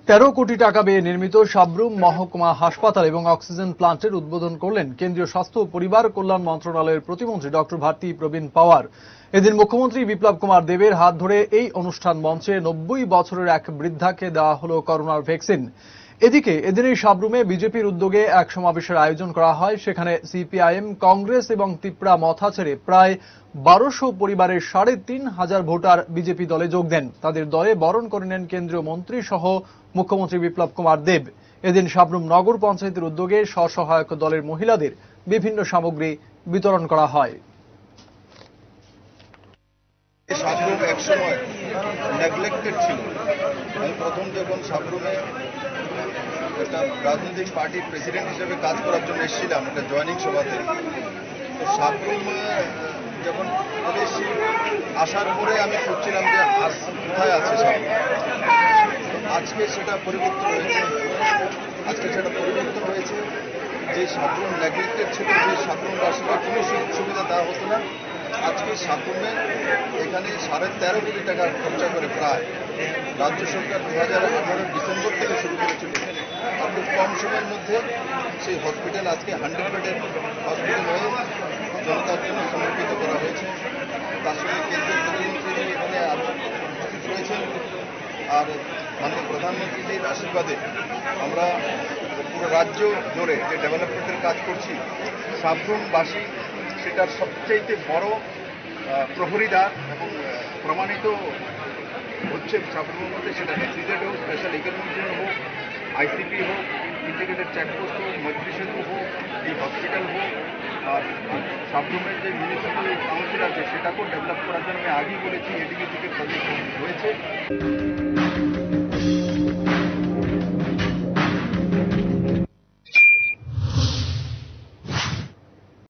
কোটি টাকা ব্যয়ে নির্মিত সাব্রুম মহকুমা হাসপাতাল এবং অক্সিজেন প্লান্টের উদ্বোধন করলেন কেন্দ্রীয় স্বাস্থ্য ও পরিবার কল্যাণ মন্ত্রণালয়ের প্রতিমন্ত্রী ডক্টর ভারতী প্রবীণ পাওয়ার। এদিন মুখ্যমন্ত্রী বিপ্লব কুমার দেবের হাত ধরে এই অনুষ্ঠান মঞ্চে 90 বছরের এক বৃদ্ধাকে দেওয়া হল করোনার ভ্যাকসিন। এদিকে এদিনই সাব্রুমে বিজেপির উদ্যোগে এক সমাবেশের আয়োজন করা হয়। সেখানে সিপিআইএম, কংগ্রেস এবং তিপ্রা মথা ছেড়ে প্রায় 1200 পরিবারের 3500 ভোটার বিজেপি দলে যোগ দেন। তাদের দলে বরণ করে নেন কেন্দ্রীয় মন্ত্রী সহ মুখ্যমন্ত্রী বিপ্লব কুমার দেব। এদিন সাব্রুম নগর পঞ্চায়েতের উদ্যোগে স্বসহায়ক দলের মহিলাদের বিভিন্ন সামগ্রী বিতরণ করা হয়। সাব্রুম একসময় নেগলেক্টেড ছিল। আমি প্রথম যখন সাব্রুমে একটা রাজনৈতিক পার্টির প্রেসিডেন্ট হিসেবে কাজ করার জন্য এসেছিলাম একটা জয়েনিং সভাতে, তো সাব্রুম যখন এসেছি আসার পরে আমি খুঁজছিলাম যে আজ কোথায় আছে সাব্রুম। আজকে সেটা পরিবর্তন হয়েছে। যে সাব্রুম নেগলেক্টেড ছিল, যে সাব্রুমবাসীকে কোনো সুবিধা দেওয়া হতো না, আজকে সাব্রুমে এখানে 13.5 কোটি টাকা খরচা করে প্রায় রাজ্য সরকার 2018 ডিসেম্বর থেকে শুরু করেছিল। আর খুব কম সময়ের মধ্যে সেই হসপিটাল আজকে 100 বেডের হসপিটাল হয়ে জনতার জন্য সমর্পিত করা হয়েছে। তার সঙ্গে কেন্দ্রীয় প্রধানমন্ত্রী এখানে উপস্থিত রয়েছেন। আর মাননীয় প্রধানমন্ত্রীজির আশীর্বাদে আমরা পুরো রাজ্য জুড়ে যে ডেভেলপমেন্টের কাজ করছি, সাব্রুমবাসী সেটার সবচেয়ে বড় প্রহরীদার এবং প্রমাণিত হচ্ছে। সাব্রুমের মধ্যে সেটা সিজেড হোক, স্পেশাল ইকোনমিক জোন হোক, আইসিপি হোক, ইন্টিগ্রেটেড চেকপোস্ট হোক, মৈত্রী সেতু হোক, এই হসপিটাল হোক, আর সাব্রুমের যে মিউনিসিপ্যাল কাউন্সিল আছে সেটাকেও ডেভেলপ করার জন্য আমি আগেই বলেছি, এডিবি থেকে প্রজেক্ট হয়েছে।